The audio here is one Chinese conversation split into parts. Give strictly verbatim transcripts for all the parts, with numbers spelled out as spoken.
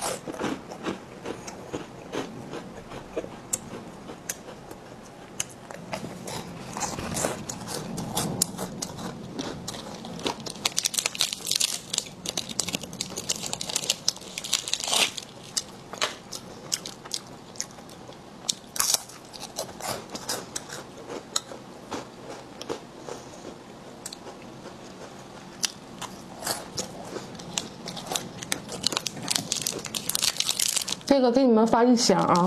这个给你们发一箱啊，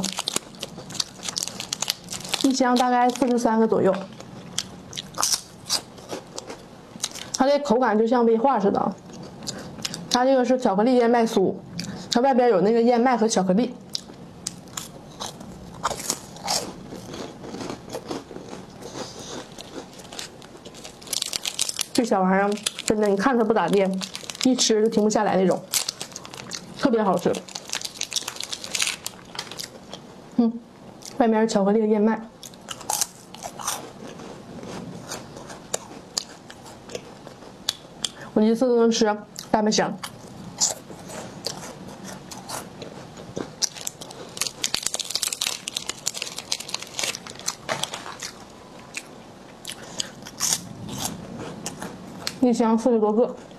一箱大概四十三个左右。它这口感就像威化似的，它这个是巧克力燕麦酥，它外边有那个燕麦和巧克力。这小玩意儿真的，你看它不咋地，一吃就停不下来那种，特别好吃。嗯，外面是巧克力的燕麦，我一次都能吃半箱。一箱四十多个。